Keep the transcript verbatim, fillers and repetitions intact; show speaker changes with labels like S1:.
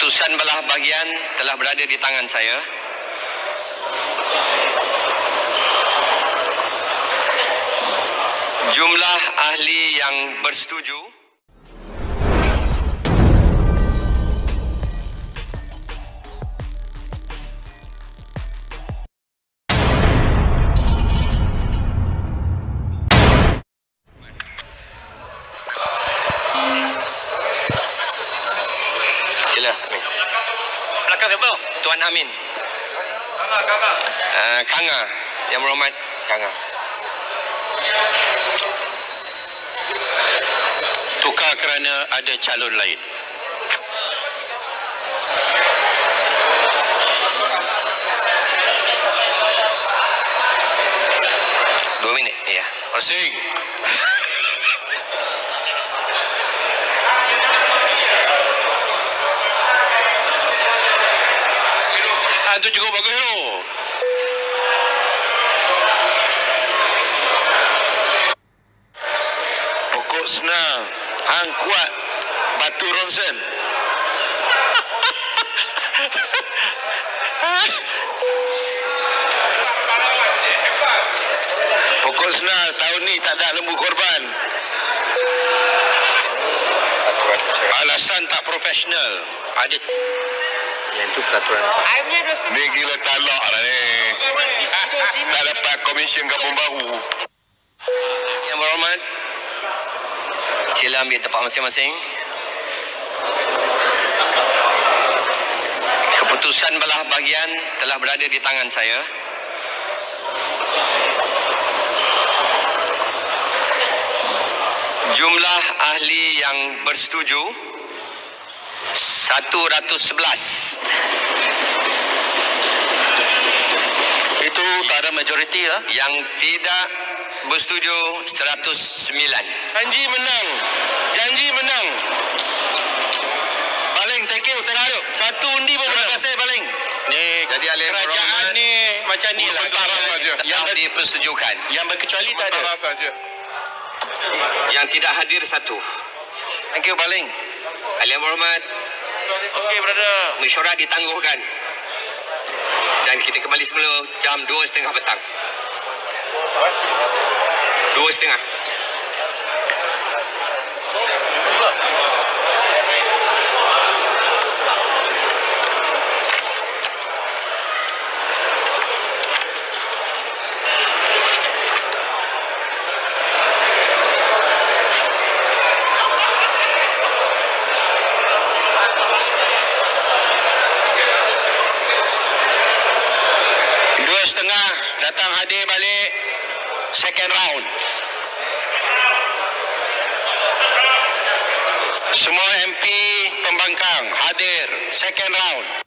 S1: Keputusan belah bahagian telah berada di tangan saya. Jumlah ahli yang bersetuju Sila, Amin.
S2: Belakang siapa?
S1: Tuan Amin.
S2: Kanga, Kanga.
S1: Uh, Kanga. Yang berhormat Kanga.
S3: Tukar kerana ada calon lain.
S1: Dua minit, ya.
S3: Persing. Ah, itu cukup bagus tu. Pokok senang. Hang kuat. Batu ronsen. Pokok senang. Tahun ni tak ada lembu korban. Alasan tak profesional. Ada.
S1: Yang itu peraturan.
S3: Ni gila talak lah ni. Tak dapat komisen kampung baru.
S1: Yang berhormat, sila ambil tempat masing-masing. Keputusan belah bahagian telah berada di tangan saya. Jumlah ahli yang bersetuju seratus sebelas.
S3: Itu tak ada majoriti lah.
S1: Yang tidak bersetuju seratus sembilan.
S3: Janji menang. Janji menang. Baling, thank you, thank you. Satu undi pun menang. Terima kasih, Baling.
S1: Ni, jadi ahli
S3: kerajaan ni macam ni lah.
S1: Yang dipersetujukan.
S3: Yang berkecuali tak ada.
S2: Saja.
S1: Yang tidak hadir satu.
S3: Thank you, Baling.
S1: Ahli yang berhormat,
S2: Okey, brother.
S1: mesyuarat ditangguhkan. Dan kita kembali semula jam dua setengah petang. Dua setengah.
S3: Dua setengah datang hadir balik second round. Semua M P pembangkang hadir second round.